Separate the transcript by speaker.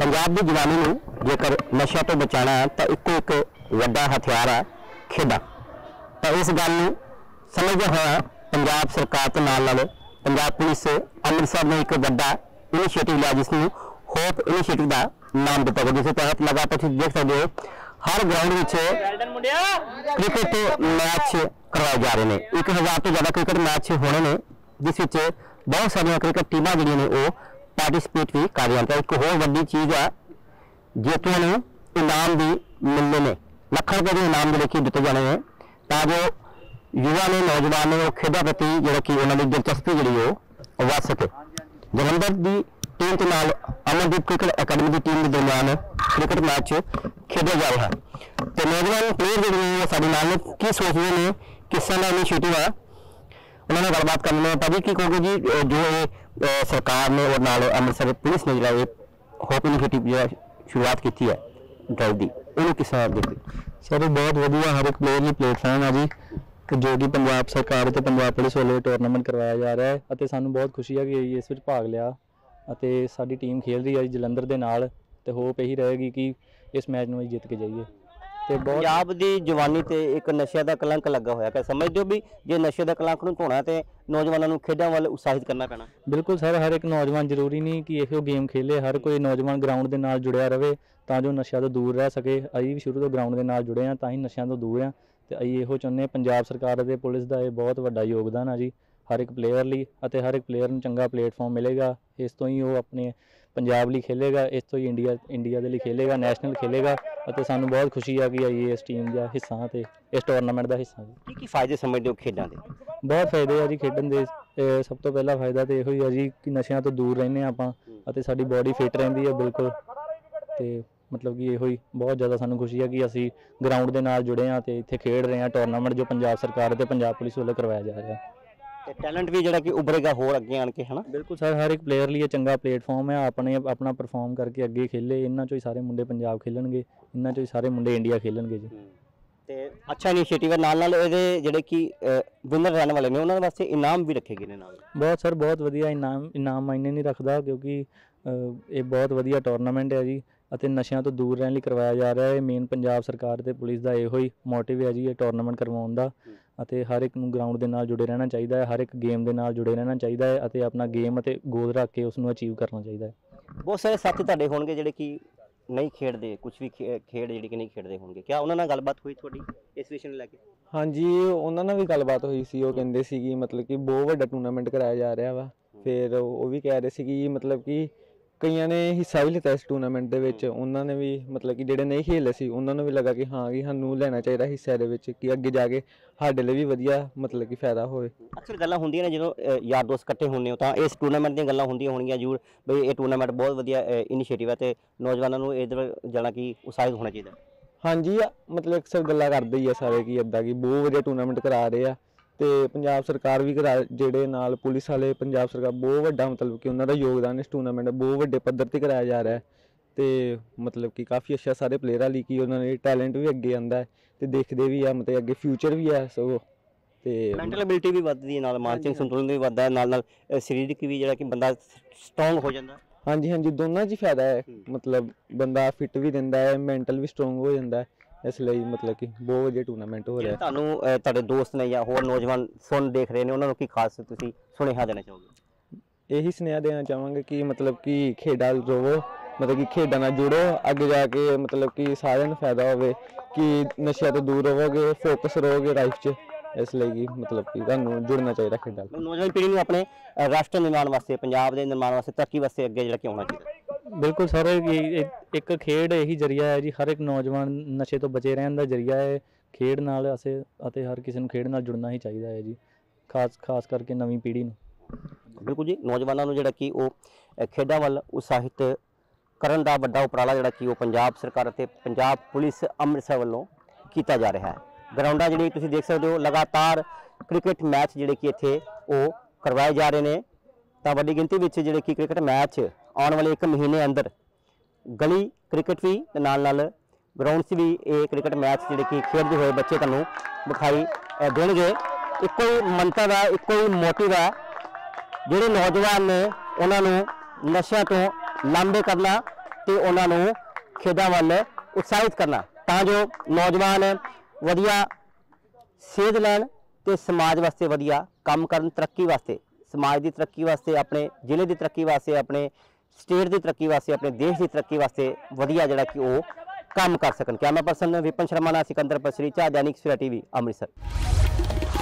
Speaker 1: पंजाब की जवानी नूं जेकर नशा तो बचाना तो इको एक वड्डा हथियार है खेडा। तो इस गल नूं समझदे होए पंजाब सरकार ते नाल पंजाब पुलिस अमृतसर ने एक वड्डा इनिशिएटिव लिया जिसनूं होप इनिशिएटिव का नाम दिता गया, जिस तहत लगातार तुसीं देख सकते हो हर ग्राउंड में क्रिकेट मैच करवाए जा रहे हैं। 1000 तो ज़्यादा क्रिकेट मैच होने ने जिस बहुत सारिया क्रिकेट टीमां जिहड़ियां ने वो पार्टिसिपेट भी कर रही हैं। एक होर वड्डी चीज़ है जेतुआं नूं इनाम भी मिलने ने, लाखां रुपए के इनाम जिहड़े कि दिते जाने हैं तां जो युवा ने नौजवान ने वो खेडों प्रति जिहड़ा कि उन्हां दी दिलचस्पी जिहड़ी वो वध सके। जलंधर की टीम के नाल अमनदीप क्रिकेट अकादमी की टीम के दरमियान क्रिकेट मैच खेडा जा रहा है। तो नौजवान प्लेयर जिहड़े साडे नाल की सोचते हैं किस तरह का इनिशिएटिव है उन्होंने गलबात करनी है। भाजी की कहोगे जी जो सरकार ने और नाल अमृतसर पुलिस ने जो होप इनिशिएटिव जो शुरुआत की है ड्राइव की उन्होंने किस तरह देखते?
Speaker 2: सर बहुत वधिया हर एक प्लेयर लिए प्लेटफॉर्म है जी जो कि पंजाब सरकार ते पंजाब पुलिस वालों टूरनामेंट करवाया जा रहा है और सानू बहुत खुशी है कि इस विच भाग लिया ਅਤੇ ਸਾਡੀ ਟੀਮ खेल रही है जलंधर ਦੇ ਨਾਲ ਤੇ ਹੋਪ ਇਹੀ ਰਹੇਗੀ कि इस मैच ਨੂੰ ਜਿੱਤ के जाइए। ਤੇ ਬਹੁਤ
Speaker 1: ਪੰਜਾਬ ਦੀ ਜਵਾਨੀ ਤੇ ਇੱਕ ਨਸ਼ੇ ਦਾ ਕਲੰਕ ਲੱਗਾ ਹੋਇਆ ਕਿ ਸਮਝਦੇ ਹੋ ਵੀ ਜੇ ਨਸ਼ੇ ਦਾ ਕਲੰਕ ਨੂੰ ਧੋਣਾ ਤੇ ਨੌਜਵਾਨਾਂ ਨੂੰ ਖੇਡਾਂ ਵੱਲ ਉਤਸ਼ਾਹਿਤ ਕਰਨਾ ਪੈਣਾ?
Speaker 2: बिल्कुल सर हर एक नौजवान जरूरी नहीं कि ਇਹੋ गेम खेले, हर कोई नौजवान ग्राउंड ਦੇ ਨਾਲ ਜੁੜਿਆ ਰਹੇ ਤਾਂ ਜੋ ਨਸ਼ਿਆਂ ਤੋਂ ਦੂਰ ਰਹਿ ਸਕੇ। ਅਸੀਂ ਵੀ ਸ਼ੁਰੂ ਤੋਂ ਗਰਾਊਂਡ ਦੇ ਨਾਲ ਜੁੜੇ ਹਾਂ ਤਾਂ ਹੀ ਨਸ਼ਿਆਂ ਤੋਂ ਦੂਰ ਹਾਂ ਤੇ ਅਸੀਂ ਇਹੋ ਚਾਹੁੰਦੇ ਪੰਜਾਬ ਸਰਕਾਰ ਅਤੇ ਪੁਲਿਸ ਦਾ ਇਹ ਬਹੁਤ ਵੱਡਾ ਯੋਗਦਾਨ ਆ ਜੀ हर एक प्लेयर ਲਈ ਅਤੇ हर एक प्लेयर ਨੂੰ ਚੰਗਾ ਪਲੇਟਫਾਰਮ ਮਿਲੇਗਾ। ਇਸ ਤੋਂ ਹੀ ਉਹ ਆਪਣੇ ਪੰਜਾਬ ਲਈ ਖੇਲੇਗਾ, ਇਸ ਤੋਂ ਹੀ ਇੰਡੀਆ ਦੇ ਲਈ ਖੇਲੇਗਾ, ਨੈਸ਼ਨਲ ਖੇਲੇਗਾ ਅਤੇ ਸਾਨੂੰ ਬਹੁਤ ਖੁਸ਼ੀ ਆ ਕਿ ਅਸੀਂ ਇਸ ਟੀਮ ਦਾ ਹਿੱਸਾ ਤੇ ਇਸ ਟੂਰਨਾਮੈਂਟ ਦਾ ਹਿੱਸਾ ਜੀ।
Speaker 1: ਕੀ ਫਾਇਦੇ ਸਮਝਦੇ ਹੋ ਖੇਡਾਂ ਦੇ?
Speaker 2: ਬਹੁਤ ਫਾਇਦੇ ਆ ਜੀ ਖੇਡਣ ਦੇ। ਸਭ ਤੋਂ ਪਹਿਲਾ ਫਾਇਦਾ ਤੇ ਇਹੋ ਹੀ ਆ ਜੀ ਕਿ ਨਸ਼ਿਆਂ ਤੋਂ ਦੂਰ ਰਹਿੰਦੇ ਆਪਾਂ ਅਤੇ ਸਾਡੀ ਬਾਡੀ ਫਿੱਟ ਰਹਿੰਦੀ ਹੈ ਬਿਲਕੁਲ। ਤੇ मतलब कि ਇਹੋ ਹੀ ਬਹੁਤ ਜ਼ਿਆਦਾ ਸਾਨੂੰ ਖੁਸ਼ੀ ਹੈ ਕਿ ਅਸੀਂ ਗਰਾਊਂਡ ਦੇ ਨਾਲ ਜੁੜੇ ਹਾਂ ਤੇ ਇੱਥੇ ਖੇਡ ਰਹੇ ਹਾਂ ਟੂਰਨਾਮੈਂਟ ਜੋ ਪੰਜਾਬ ਸਰਕਾਰ ਅਤੇ ਪੰਜਾਬ ਪੁਲਿਸ ਵੱਲੋਂ ਕਰਵਾਇਆ ਜਾ ਰਿਹਾ ਹੈ।
Speaker 1: ਤੇ ਟੈਲੈਂਟ ਵੀ ਜਿਹੜਾ ਕਿ ਉਭਰੇਗਾ ਹੋਰ ਅੱਗੇ ਆਣ ਕੇ, ਹੈ ਨਾ?
Speaker 2: ਬਿਲਕੁਲ ਸਰ ਹਰ ਇੱਕ ਪਲੇਅਰ ਲਈ ਇਹ ਚੰਗਾ ਪਲੇਟਫਾਰਮ ਹੈ ਆਪਣਾ ਪਰਫਾਰਮ ਕਰਕੇ ਅੱਗੇ ਖੇਲੇ। ਇਹਨਾਂ ਚੋਂ ਹੀ ਸਾਰੇ ਮੁੰਡੇ ਪੰਜਾਬ ਖੇਲਣਗੇ, ਇਹਨਾਂ ਚੋਂ ਹੀ ਸਾਰੇ ਮੁੰਡੇ ਇੰਡੀਆ ਖੇਲਣਗੇ ਜੀ।
Speaker 1: ਤੇ ਅੱਛਾ ਇਨੀਸ਼ੀਏਟਿਵ ਹੈ। ਨਾਲ ਇਹਦੇ ਜਿਹੜੇ ਕਿ ਵਿਨਰ ਰਹਿਣ ਵਾਲੇ ਨੇ ਉਹਨਾਂ ਵਾਸਤੇ ਇਨਾਮ ਵੀ ਰੱਖੇ ਗਏ ਨੇ ਨਾਲ?
Speaker 2: ਬਹੁਤ ਸਰ ਬਹੁਤ ਵਧੀਆ ਇਨਾਮ ਮਾਇਨੇ ਨਹੀਂ ਰੱਖਦਾ ਕਿਉਂਕਿ ਇਹ ਬਹੁਤ ਵਧੀਆ ਟੂਰਨਾਮੈਂਟ ਹੈ ਜੀ ਅਤੇ ਨਸ਼ਿਆਂ ਤੋਂ ਦੂਰ ਰਹਿਣ ਲਈ ਕਰਵਾਇਆ ਜਾ ਰਿਹਾ ਹੈ। ਮੇਨ ਪੰਜਾਬ ਸਰਕਾਰ ਤੇ ਪੁਲਿਸ ਦਾ ਇਹੋ ਹੀ ਮੋਟਿਵ ਹੈ ਜੀ ਇਹ ਟੂਰਨਾਮੈਂਟ ਕਰਵਾਉਣ ਦਾ ਅਤੇ ਹਰ ਇੱਕ ਨੂੰ ਗਰਾਊਂਡ ਦੇ ਨਾਲ ਜੁੜੇ ਰਹਿਣਾ ਚਾਹੀਦਾ ਹੈ, ਹਰ ਇੱਕ ਗੇਮ ਦੇ ਨਾਲ ਜੁੜੇ ਰਹਿਣਾ ਚਾਹੀਦਾ ਹੈ ਅਤੇ ਆਪਣਾ ਗੇਮ ਅਤੇ ਗੋਲ ਰੱਖ ਕੇ ਉਸ ਨੂੰ ਅਚੀਵ ਕਰਨਾ ਚਾਹੀਦਾ ਹੈ।
Speaker 1: ਬਹੁਤ ਸਾਰੇ ਸਾਥੀ ਤੁਹਾਡੇ ਹੋਣਗੇ ਜਿਹੜੇ ਕਿ ਨਹੀਂ ਖੇਡਦੇ, ਕੁਝ ਵੀ ਖੇਡ ਜਿਹੜੀ ਕਿ ਨਹੀਂ ਖੇਡਦੇ ਹੋਣਗੇ, ਕਿਆ ਉਹਨਾਂ ਨਾਲ ਗੱਲਬਾਤ ਹੋਈ ਤੁਹਾਡੀ ਇਸ ਵਿਸ਼ੇ ਨੂੰ ਲੈ ਕੇ?
Speaker 3: ਹਾਂਜੀ ਉਹਨਾਂ ਨਾਲ ਵੀ ਗੱਲਬਾਤ ਹੋਈ ਸੀ। ਉਹ ਕਹਿੰਦੇ ਸੀ ਕਿ ਮਤਲਬ ਕਿ ਬਹੁਤ ਵੱਡਾ ਟੂਰਨਾਮੈਂਟ ਕਰਾਇਆ ਜਾ ਰਿਹਾ ਵਾ। ਫਿਰ ਉਹ ਵੀ ਕਹਿ ਰਹੇ ਸੀ ਕਿ ਮਤਲਬ ਕਿ ਕਈਆਂ ਨੇ ਹਿੱਸਾ ਵੀ ਲਿੱਤਾ ਇਸ ਟੂਰਨਾਮੈਂਟ ਦੇ ਵਿੱਚ। ਉਹਨਾਂ ਨੇ ਵੀ ਮਤਲਬ ਕਿ ਜਿਹੜੇ ਨਹੀਂ ਖੇਡਦੇ ਸੀ ਉਹਨਾਂ ਨੂੰ ਵੀ ਲੱਗਾ ਕਿ ਹਾਂ ਕਿ ਸਾਨੂੰ ਲੈਣਾ ਚਾਹੀਦਾ ਹਿੱਸਾ ਦੇ ਵਿੱਚ ਕਿ ਅੱਗੇ ਜਾ ਕੇ ਸਾਡੇ ਲਈ ਵੀ ਵਧੀਆ ਮਤਲਬ ਕਿ ਫਾਇਦਾ ਹੋਵੇ।
Speaker 1: ਅਕਸਰ ਗੱਲਾਂ ਹੁੰਦੀਆਂ ਨੇ ਜਦੋਂ ਯਾਰ ਦੋਸਤ ਇਕੱਠੇ ਹੁੰਦੇ ਹੋ ਤਾਂ ਇਸ ਟੂਰਨਾਮੈਂਟ ਦੀਆਂ ਗੱਲਾਂ ਹੁੰਦੀਆਂ ਹੋਣਗੀਆਂ ਜ਼ਰੂਰ ਬਈ ਇਹ ਟੂਰਨਾਮੈਂਟ ਬਹੁਤ ਵਧੀਆ ਇਨੀਸ਼ੀਏਟਿਵ ਹੈ ਤੇ ਨੌਜਵਾਨਾਂ ਨੂੰ ਇਹਦੇ ਜਾਣਾ ਕਿ ਉਤਸ਼ਾਹਿਤ ਹੋਣਾ ਚਾਹੀਦਾ।
Speaker 3: ਹਾਂਜੀ ਮਤਲਬ ਅਕਸਰ ਗੱਲਾਂ ਕਰਦੇ ਹੀ ਆ ਸਾਰੇ ਕਿ ਇੱਦਾਂ ਕਿ ਬਹੁਤ ਵਧੀਆ ਟੂਰਨਾਮੈਂਟ ਕਰਾ ਰਹੇ ਆ ਤੇ ਪੰਜਾਬ ਸਰਕਾਰ ਵੀ ਜਿਹੜੇ ਨਾਲ ਪੁਲਿਸ ਵਾਲੇ ਪੰਜਾਬ ਸਰਕਾਰ ਬਹੁਤ ਵੱਡਾ ਮਤਲਬ ਕਿ ਉਹਨਾਂ ਦਾ ਯੋਗਦਾਨ ਇਸ ਟੂਰਨਾਮੈਂਟ ਬਹੁਤ ਵੱਡੇ ਪੱਧਰ ਤੇ ਕਰਾਇਆ ਜਾ ਰਿਹਾ ਹੈ ਤੇ ਮਤਲਬ ਕਿ ਕਾਫੀ ਅੱਛਾ ਸਾਰੇ ਪਲੇਅਰਾਂ ਲਈ ਕਿ ਉਹਨਾਂ ਦੇ ਟੈਲੈਂਟ ਵੀ ਅੱਗੇ ਆਉਂਦਾ ਤੇ ਦੇਖਦੇ ਵੀ ਆ ਮਤਲਬ ਅੱਗੇ ਫਿਊਚਰ ਵੀ ਹੈ ਸੋ ਤੇ
Speaker 1: ਮੈਂਟਲ ਐਬਿਲਿਟੀ ਵੀ ਵੱਧਦੀ ਹੈ ਨਾਲ ਮਾਨਸਿਕ ਸੰਤੁਲਨ ਵੀ ਵੱਧਦਾ ਹੈ ਨਾਲ ਸਰੀਰਕ ਵੀ ਜਿਹੜਾ ਕਿ ਬੰਦਾ ਸਟਰੋਂਗ ਹੋ ਜਾਂਦਾ।
Speaker 3: ਹਾਂਜੀ ਹਾਂਜੀ ਦੋਨਾਂ 'ਚ ਹੀ ਫਾਇਦਾ ਹੈ ਮਤਲਬ ਬੰਦਾ ਫਿੱਟ ਵੀ ਰਹਿੰਦਾ ਹੈ, ਮੈਂਟਲ ਵੀ ਸਟਰੋਂਗ ਹੋ ਜਾਂਦਾ ਹੈ। ਇਸ ਲਈ ਮਤਲਬ ਕਿ ਬਹੁਤ ਵਧੀਆ ਟੂਰਨਾਮੈਂਟ ਹੋ ਰਿਹਾ।
Speaker 1: ਤੁਹਾਨੂੰ ਤੁਹਾਡੇ ਦੋਸਤ ਨੇ ਜਾਂ ਹੋਰ ਨੌਜਵਾਨ ਸੁਣ ਦੇਖ ਰਹੇ ਨੇ ਉਹਨਾਂ ਨੂੰ ਕੀ ਖਾਸ ਤੁਸੀਂ ਸੁਨੇਹਾ ਦੇਣਾ ਚਾਹੋਗੇ?
Speaker 3: ਇਹੀ ਸੁਨੇਹਾ ਦੇਣਾ ਚਾਹਾਂਗੇ ਕਿ ਮਤਲਬ ਕਿ ਖੇਡਾਂ ਰੋਵੋ, ਮਤਲਬ ਕਿ ਖੇਡਾਂ ਨਾਲ ਜੁੜੋ, ਅੱਗੇ ਜਾ ਕੇ ਮਤਲਬ ਕਿ ਸਾਰਿਆਂ ਨੂੰ ਫਾਇਦਾ ਹੋਵੇ ਕਿ ਨਸ਼ਿਆਂ ਤੋਂ ਦੂਰ ਰਹੋਗੇ, ਫੋਕਸ ਰਹੋਗੇ ਲਾਈਫ 'ਚ। ਇਸ ਲਈ ਕਿ ਮਤਲਬ ਕਿ ਤੁਹਾਨੂੰ ਜੁੜਨਾ ਚਾਹੀਦਾ ਖੇਡਾਂ ਨਾਲ।
Speaker 1: ਨੌਜਵਾਨ ਪੀੜ੍ਹੀ ਨੂੰ ਆਪਣੇ ਰਾਸ਼ਟਰ ਨਿਰਮਾਣ ਵਾਸਤੇ, ਪੰਜਾਬ ਦੇ ਨਿਰਮਾਣ ਵਾਸਤੇ, ਤਰੱਕੀ ਵਾਸਤੇ ਅੱਗੇ ਜਿਹੜਾ ਕਿ ਆਉਣਾ ਚਾਹੀਦਾ।
Speaker 2: ਬਿਲਕੁਲ ਸਰ ਇੱਕ ਖੇਡ ਇਹੀ ਜ਼ਰੀਆ ਹੈ ਜੀ, ਹਰ ਇੱਕ ਨੌਜਵਾਨ ਨਸ਼ੇ ਤੋਂ ਬਚੇ ਰਹਿਣ ਦਾ ਜ਼ਰੀਆ ਹੈ ਖੇਡ ਨਾਲ ਅਤੇ ਹਰ ਕਿਸੇ ਨੂੰ ਖੇਡ ਨਾਲ ਜੁੜਨਾ ਹੀ ਚਾਹੀਦਾ ਹੈ ਜੀ, ਖਾਸ ਕਰਕੇ ਨਵੀਂ ਪੀੜ੍ਹੀ ਨੂੰ।
Speaker 1: ਬਿਲਕੁਲ ਜੀ, ਨੌਜਵਾਨਾਂ ਨੂੰ ਜਿਹੜਾ ਕਿ ਉਹ ਖੇਡਾਂ ਵੱਲ ਉਤਸ਼ਾਹਿਤ ਕਰਨ ਦਾ ਵੱਡਾ ਉਪਰਾਲਾ ਜਿਹੜਾ ਕਿ ਉਹ ਪੰਜਾਬ ਸਰਕਾਰ ਅਤੇ ਪੰਜਾਬ ਪੁਲਿਸ ਅੰਮ੍ਰਿਤਸਰ ਵੱਲੋਂ ਕੀਤਾ ਜਾ ਰਿਹਾ ਹੈ। ਗਰਾਊਂਡਾਂ ਜਿਹੜੀ ਤੁਸੀਂ ਦੇਖ ਸਕਦੇ ਹੋ ਲਗਾਤਾਰ ਕ੍ਰਿਕਟ ਮੈਚ ਜਿਹੜੇ ਕਿ ਇੱਥੇ ਉਹ ਕਰਵਾਏ ਜਾ ਰਹੇ ਨੇ ਤਾਂ ਵੱਡੀ ਗਿਣਤੀ ਵਿੱਚ ਜਿਹੜੇ ਕਿ ਕ੍ਰਿਕਟ ਮੈਚ ਆਉਣ ਵਾਲੇ 1 ਮਹੀਨੇ ਅੰਦਰ ਗਲੀ ਕ੍ਰਿਕਟ ਵੀ ਤੇ ਨਾਲ ਗਰਾਊਂਡ 'ਚ ਵੀ ਇਹ ਕ੍ਰਿਕਟ ਮੈਚ ਜਿਹੜੇ ਕਿ ਖੇਡਦੇ ਹੋਏ ਬੱਚੇ ਤੁਹਾਨੂੰ ਦਿਖਾਈ ਦੇਣਗੇ। ਇੱਕੋ ਹੀ ਮੰਤਵ ਹੈ, ਇੱਕੋ ਹੀ ਮੋਟਿਵ ਹੈ, ਜਿਹੜੇ ਨੌਜਵਾਨ ਨੇ ਉਹਨਾਂ ਨੂੰ ਨਸ਼ਿਆਂ ਤੋਂ ਲਾਂਭੇ ਕਰਨਾ ਅਤੇ ਉਹਨਾਂ ਨੂੰ ਖੇਡਾਂ ਵੱਲ ਉਤਸ਼ਾਹਿਤ ਕਰਨਾ ਤਾਂ ਜੋ ਨੌਜਵਾਨ ਵਧੀਆ ਸੇਧ ਲੈਣ ਤੇ ਸਮਾਜ ਵਾਸਤੇ ਵਧੀਆ ਕੰਮ ਕਰਨ, ਤਰੱਕੀ ਵਾਸਤੇ, ਸਮਾਜ ਦੀ ਤਰੱਕੀ ਵਾਸਤੇ, ਆਪਣੇ ਜ਼ਿਲ੍ਹੇ ਦੀ ਤਰੱਕੀ ਵਾਸਤੇ, ਆਪਣੇ ਸਟੇਟ ਦੀ ਤਰੱਕੀ ਵਾਸਤੇ, ਆਪਣੇ ਦੇਸ਼ ਦੀ ਤਰੱਕੀ ਵਾਸਤੇ ਵਧੀਆ ਜਿਹੜਾ ਕਿ ਉਹ ਕੰਮ ਕਰ ਸਕਣ। ਕੈਮਰਾ ਪਰਸਨ ਵਿਪਨ ਸ਼ਰਮਾ ਨਾਲ ਸਿਕੰਦਰ ਪਸਰੀਚਾ, दैनिक सवेरा टीवी, ਅੰਮ੍ਰਿਤਸਰ।